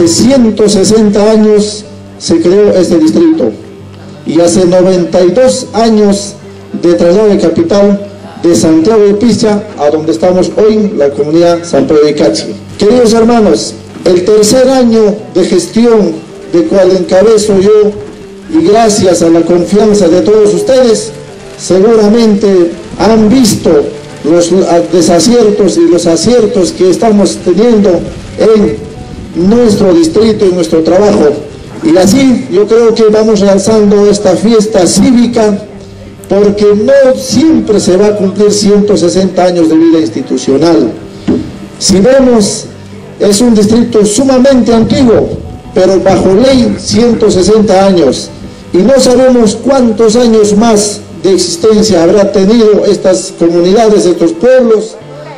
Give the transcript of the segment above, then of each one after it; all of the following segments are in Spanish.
hace 160 años se creó este distrito y hace 92 años de traslado de capital de Santiago de Pischa a donde estamos hoy, la comunidad San Pedro de Cachi. Queridos hermanos, el tercer año de gestión de cual encabezo yo, y gracias a la confianza de todos ustedes, seguramente han visto los desaciertos y los aciertos que estamos teniendo en nuestro distrito y nuestro trabajo. Y así yo creo que vamos realzando esta fiesta cívica, porque no siempre se va a cumplir 160 años de vida institucional. Si vemos, es un distrito sumamente antiguo, pero bajo ley 160 años, y no sabemos cuántos años más de existencia habrá tenido estas comunidades, estos pueblos,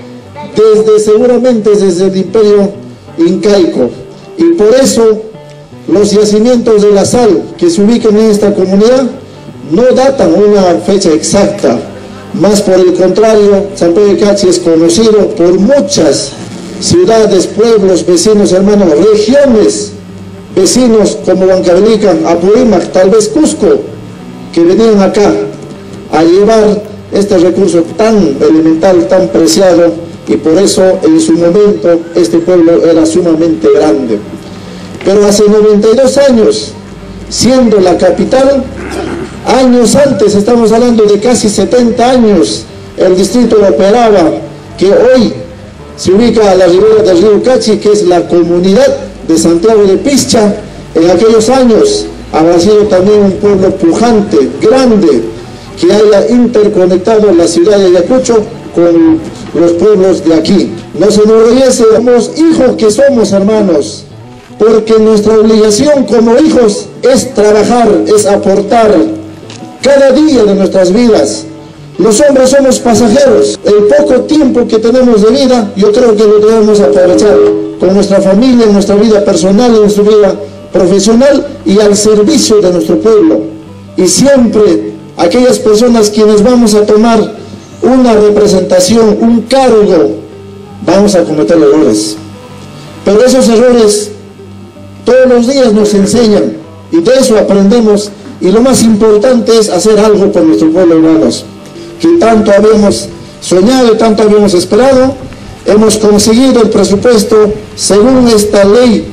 seguramente desde el imperio incaico. Y por eso los yacimientos de la sal que se ubican en esta comunidad no datan una fecha exacta, más por el contrario, San Pedro de Cachi es conocido por muchas ciudades, pueblos, vecinos, hermanos, regiones, vecinos como Huancavelica, Apurímac, tal vez Cusco, que venían acá a llevar este recurso tan elemental, tan preciado, y por eso en su momento este pueblo era sumamente grande. Pero hace 92 años, siendo la capital, años antes, estamos hablando de casi 70 años, el distrito operaba, que hoy se ubica a la ribera del río Cachi, que es la comunidad de Santiago de Pischa. En aquellos años habrá sido también un pueblo pujante, grande, que haya interconectado la ciudad de Ayacucho con los pueblos de aquí. Nos enorgullece, somos hijos que somos, hermanos, porque nuestra obligación como hijos es trabajar, es aportar cada día de nuestras vidas. Los hombres somos pasajeros. El poco tiempo que tenemos de vida, yo creo que lo debemos aprovechar con nuestra familia, en nuestra vida personal, en nuestra vida profesional y al servicio de nuestro pueblo. Y siempre aquellas personas quienes vamos a tomar una representación, un cargo, vamos a cometer errores. Pero esos errores todos los días nos enseñan y de eso aprendemos, y lo más importante es hacer algo por nuestro pueblo, hermanos, que tanto habíamos soñado y tanto habíamos esperado. Hemos conseguido el presupuesto según esta ley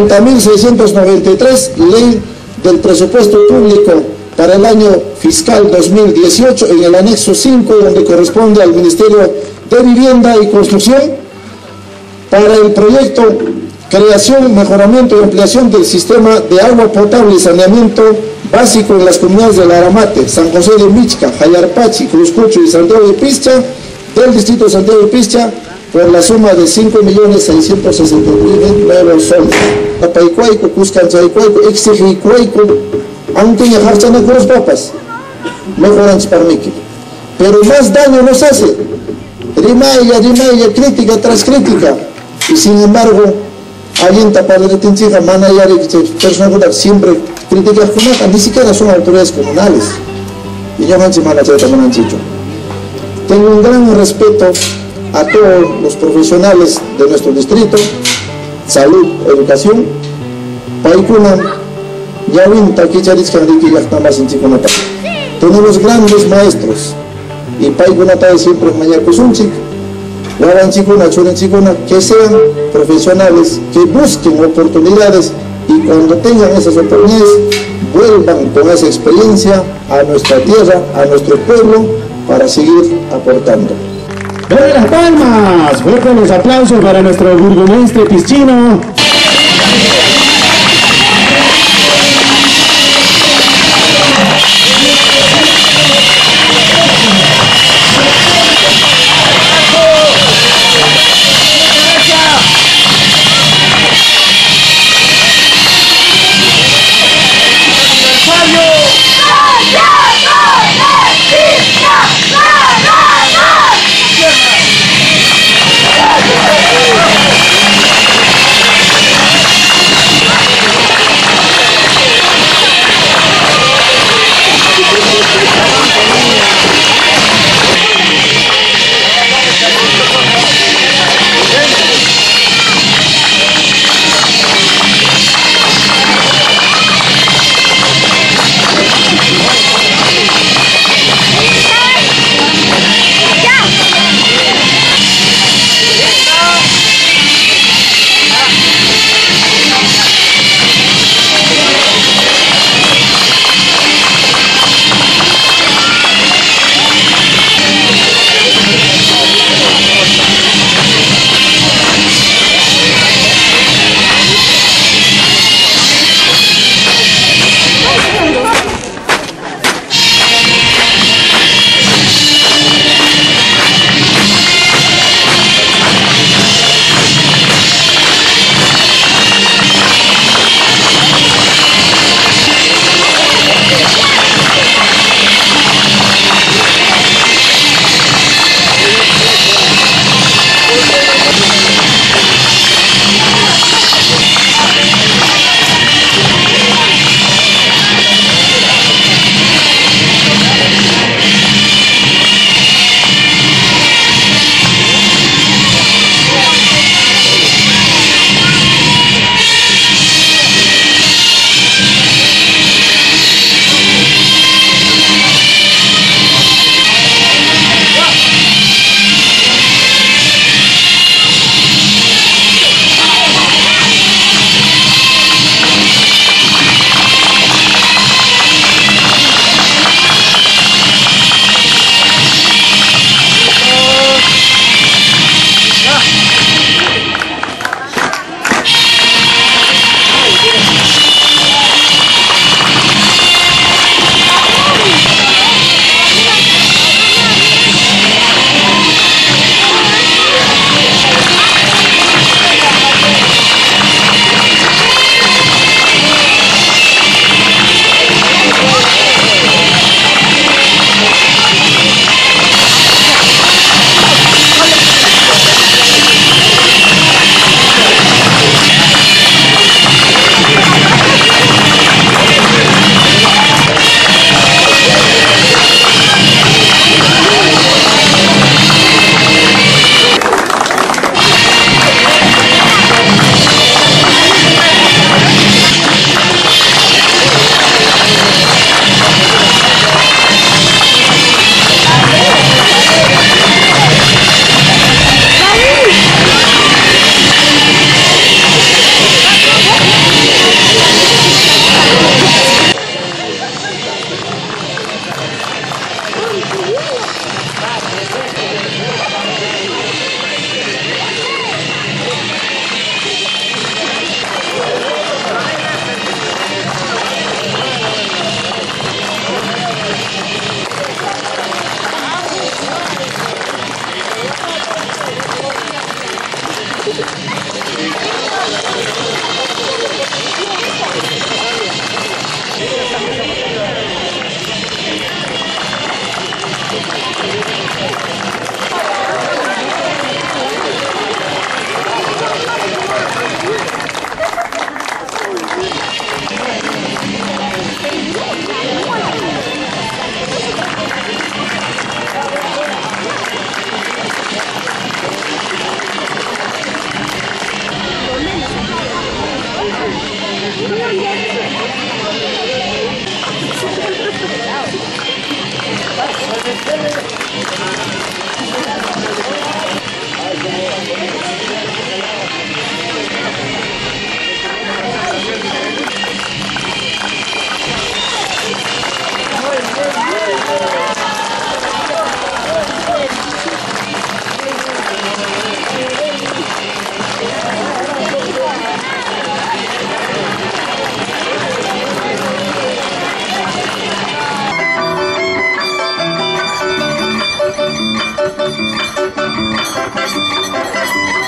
30.693, ley del presupuesto público para el año fiscal 2018, en el anexo 5, donde corresponde al Ministerio de Vivienda y Construcción, para el proyecto creación, mejoramiento y ampliación del sistema de agua potable y saneamiento básico en las comunidades de Laramate, San José de Michca, Jayarpachi, Cruzcucho y Santiago de Pischa, del distrito de Santiago de Pischa, por la suma de 5.660.000 nuevos soles. Apaicuaico, Cuscanchaicuaico, Exigicuaico, aunque ya jarchan con los papas, mejoran para mí. Pero más daño nos hace. Rimaya, crítica tras crítica. Y sin embargo, alguien tapado de tinchija, manayari, personas siempre críticas con ni siquiera son autoridades comunales. Y yo manchi manacheta mananchicho. Tengo un gran respeto a todos los profesionales de nuestro distrito, salud, educación, paikuna, yawin takichariskan riki yaktamas en chikunata. Tenemos grandes maestros y paikunata siempre mañakusunchik, waranchikuna, churanchikuna, que sean profesionales, que busquen oportunidades y cuando tengan esas oportunidades vuelvan con esa experiencia a nuestra tierra, a nuestro pueblo, para seguir aportando. ¡Doy las palmas! Fuertes los aplausos para nuestro burgomestre piscino. Thank you.